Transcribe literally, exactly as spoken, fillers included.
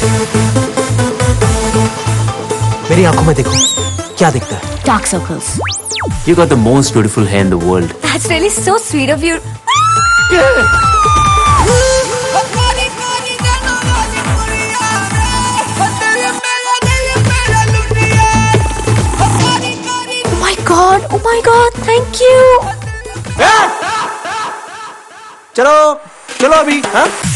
मेरी आंखों में देखो, क्या दिखता है? Dark circles. You got the most beautiful hair in the world. That's really so sweet of you. Oh my God! Oh my God! Thank you. चलो, चलो अभी, हाँ?